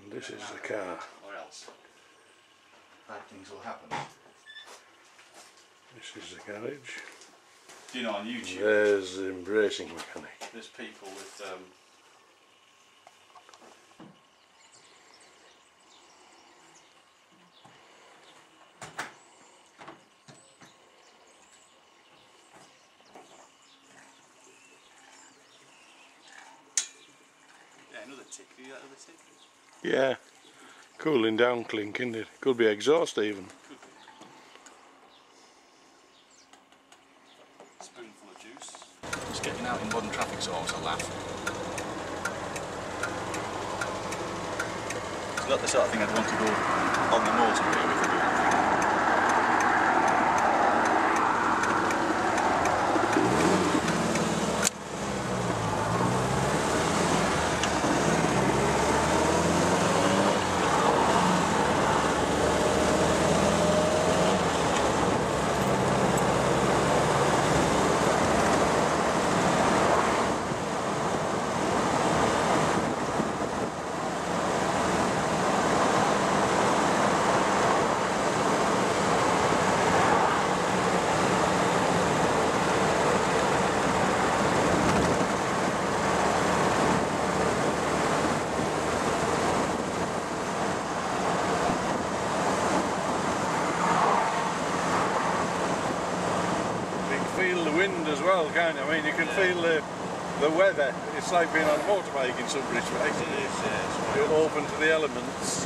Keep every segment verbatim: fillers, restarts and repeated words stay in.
This is the car. Or else bad things will happen. This is the garage. Do you know on YouTube? There's the embracing mechanic. There's people with um, yeah, another tick. Do you that other tick? Yeah, cooling down clink, isn't it? Could be exhaust even. Could be. Spoonful of juice. Just getting out in modern traffic is always a laugh. It's not the sort of thing I'd want to go on the motorway with. Feel the wind as well, can't you? I mean, you can yeah. feel the the weather. It's like being on a motorbike in some respects. It is, yeah. You're open to the elements.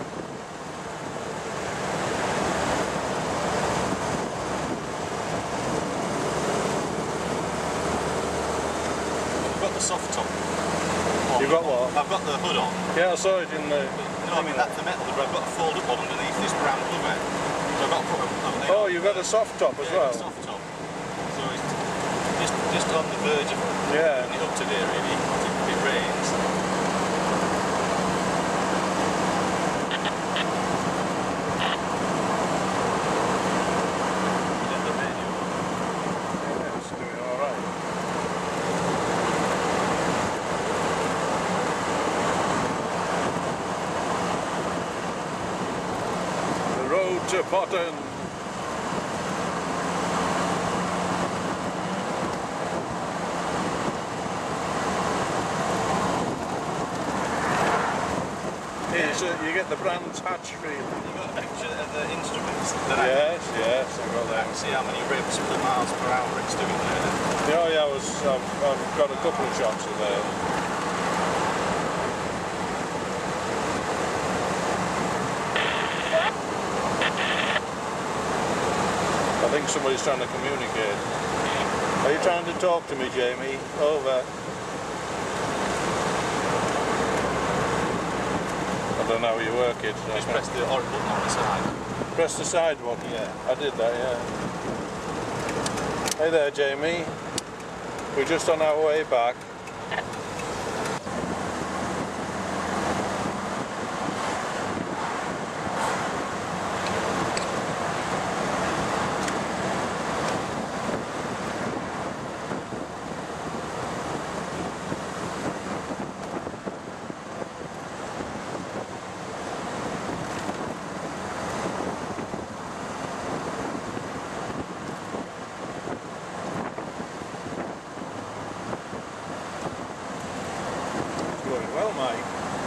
I've got the soft top. You've got what? I've got the hood on. Yeah, I saw it in the... No, I mean that's the metal, but I've got a fold up one underneath this brown cover. So I've got to put a... Oh, you've got a soft top as yeah, well? A soft top. So it's just, just on the verge of yeah. putting it up to there really, if it rains. To Potton. Here's, uh, you get the Brands Hatch feeling. You got a picture of the instruments? Yes, I, yes, I got that. See how many revs per miles per hour it's doing there. Yeah, yeah, I was, I've, I've got a couple of shots of there. I think somebody's trying to communicate. Are you trying to talk to me, Jamie? Over. I don't know how you work it. Just press the orange button on the side. Press the side button? Yeah. I did that, yeah. Hey there, Jamie. We're just on our way back. Well, Mike.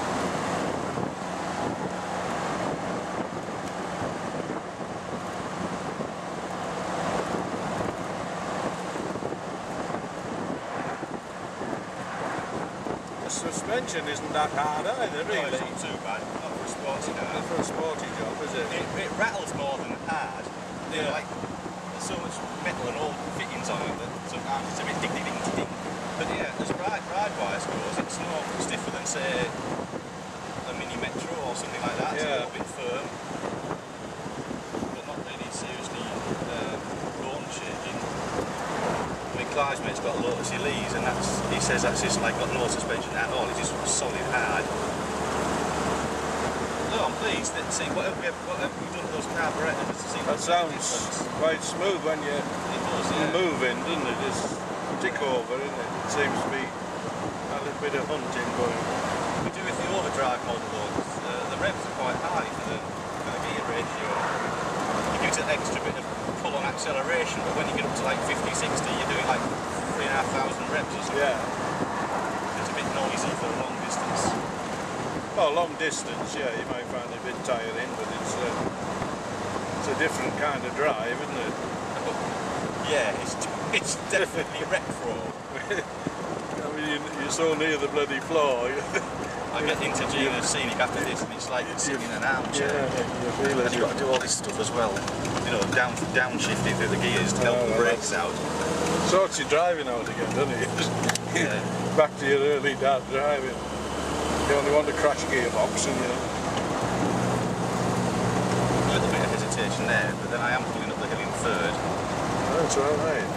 The suspension isn't that hard either, really. No, it's not too bad. Not for a sporty car. Not for a sporty job, is it? It, it rattles more than hard. You know, Yeah. like, there's so much metal and old fittings on it that sometimes it's a bit ding ding ding ding. But yeah, as ride, ride wise goes, it's no stiffer than say a mini Metro or something like that. It's Yeah. a little bit firm, but not really seriously uh, bone shaking. I mean, Clive's mate's got a Lotus Elise, and that's he says that's just like got no suspension at all. It's just solid hard. No, I'm pleased that see whatever we have, whatever we've done to those carburetors to see. That sounds quite smooth when you It does, yeah. move in, doesn't it? It's tick over, isn't it? It seems to be a little bit of hunting going on. We do with the overdrive model though, 'cause, uh, the revs are quite high for the, for the gear ratio. It gives it an extra bit of pull on acceleration, but when you get up to like fifty, sixty, you're doing like three and a half thousand reps or something. Yeah. It's a bit noisy for a long distance. Well, long distance, yeah, you might find it a bit tiring, but it's a, it's a different kind of drive, isn't it? Yeah, it's, it's definitely retro. I mean, you're so near the bloody floor. I get into Gina Scenic after this and it's like sitting in an armchair. Yeah, you feel And it. you've got to do all this stuff as well. You know, down downshifting through the gears to help Oh, the well, brakes out. Sorts your driving out again, doesn't it? Yeah. Back to your early dad driving. You only want a crash gearbox and you know. A little bit of hesitation there, but then I am pulling up the hill in third. That's alright.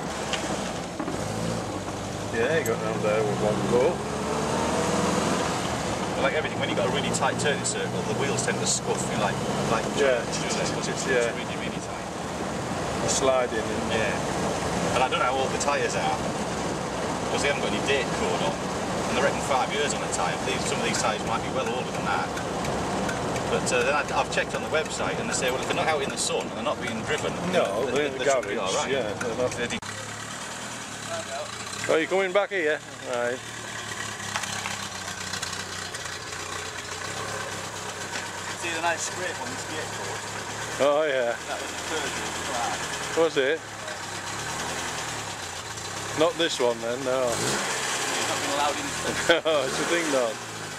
Yeah, you got down there with one go. But like everything, when you've got a really tight turning circle, the wheels tend to scuff. You like, like Yeah, because it's, yeah. it's really, really tight. Sliding in. Yeah. And I don't know how old the tyres are, because they haven't got any date code on. And they reckon five years on a tyre. These, some of these tyres might be well older than that. But uh, then I, I've checked on the website and they say, well, if they're not out in the sun and they're not being driven, No, they, they're in they, the they should garage. be all right. Yeah, they're not. They're Oh, you coming back here? Right. See the nice scrape on this gate code? Oh yeah. That was the Persian flag. Was it? Not this one then, no. He's not been allowed in. Oh, it's a thing not.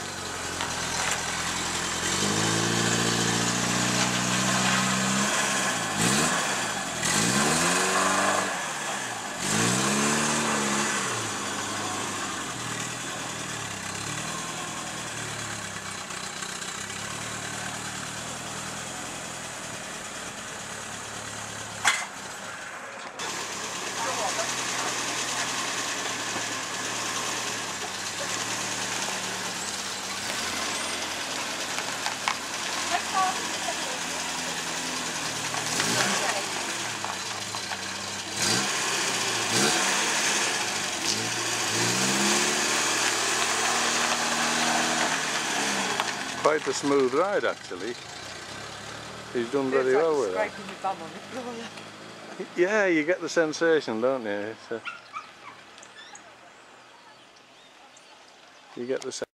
Quite a smooth ride actually. He's done very well with that. Scraping your bum on the floor. Yeah, you get the sensation, don't you? It's, uh, you get the